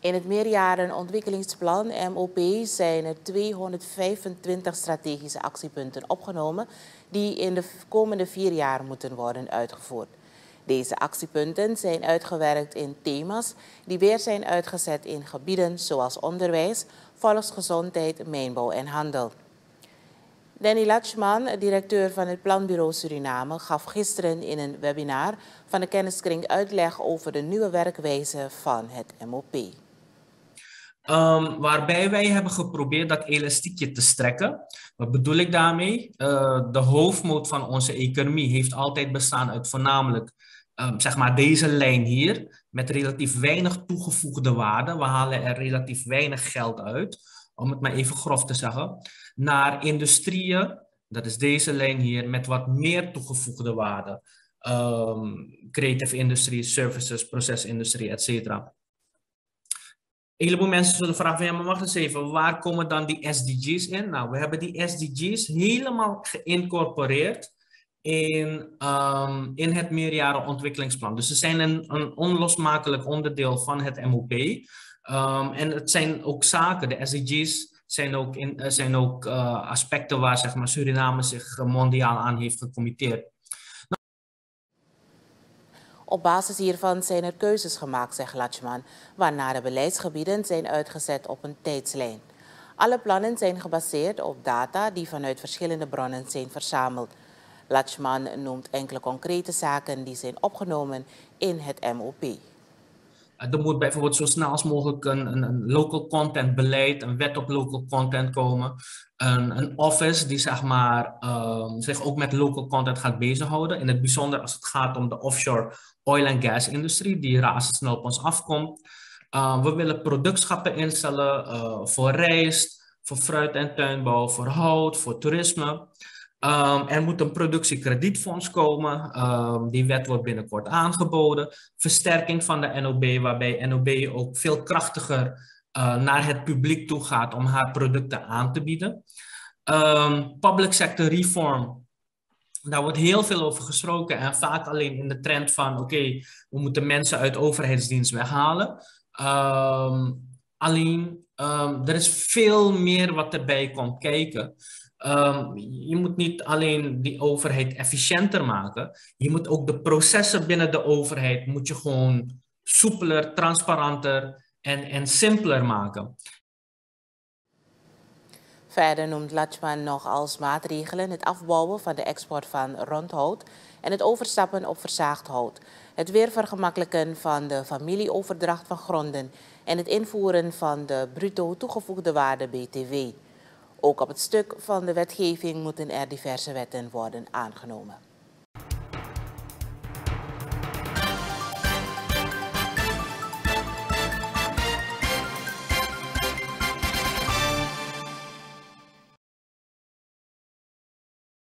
In het meerjarenontwikkelingsplan MOP zijn er 225 strategische actiepunten opgenomen die in de komende 4 jaar moeten worden uitgevoerd. Deze actiepunten zijn uitgewerkt in thema's die weer zijn uitgezet in gebieden zoals onderwijs, volksgezondheid, mijnbouw en handel. Danny Latschman, directeur van het Planbureau Suriname, gaf gisteren in een webinar van de kenniskring uitleg over de nieuwe werkwijze van het MOP. Waarbij wij hebben geprobeerd dat elastiekje te strekken. Wat bedoel ik daarmee? De hoofdmoot van onze economie heeft altijd bestaan uit voornamelijk zeg maar deze lijn hier, met relatief weinig toegevoegde waarde. We halen er relatief weinig geld uit, om het maar even grof te zeggen, naar industrieën, dat is deze lijn hier, met wat meer toegevoegde waarde. Creative industrie, services, procesindustrie, etc. Een heleboel mensen zullen vragen van, ja, maar wacht eens even, waar komen dan die SDG's in? Nou, we hebben die SDG's helemaal geïncorporeerd in het meerjarenontwikkelingsplan. Dus ze zijn een onlosmakelijk onderdeel van het MOP. En het zijn ook zaken, de SDG's zijn ook aspecten waar zeg maar, Suriname zich mondiaal aan heeft gecommitteerd. Op basis hiervan zijn er keuzes gemaakt, zegt Latschman, waarna de beleidsgebieden zijn uitgezet op een tijdslijn. Alle plannen zijn gebaseerd op data die vanuit verschillende bronnen zijn verzameld. Latschman noemt enkele concrete zaken die zijn opgenomen in het MOP. Er moet bijvoorbeeld zo snel als mogelijk een local content beleid, een wet op local content komen. Een office die zeg maar, zich ook met local content gaat bezighouden. In het bijzonder als het gaat om de offshore oil en gas industrie die razendsnel op ons afkomt. We willen productschappen instellen voor rijst, voor fruit- en tuinbouw, voor hout, voor toerisme. Er moet een productiekredietfonds komen. Die wet wordt binnenkort aangeboden. Versterking van de NOB, waarbij NOB ook veel krachtiger naar het publiek toe gaat om haar producten aan te bieden. Public sector reform. Daar wordt heel veel over gesproken en vaak alleen in de trend van oké, we moeten mensen uit overheidsdienst weghalen. Er is veel meer wat erbij komt kijken. Je moet niet alleen die overheid efficiënter maken. Je moet ook de processen binnen de overheid moet je gewoon soepeler, transparanter en simpeler maken. Verder noemt Latschman nog als maatregelen het afbouwen van de export van rondhout en het overstappen op verzaagd hout, het weer vergemakkelijken van de familieoverdracht van gronden en het invoeren van de bruto toegevoegde waarde BTW. Ook op het stuk van de wetgeving moeten er diverse wetten worden aangenomen.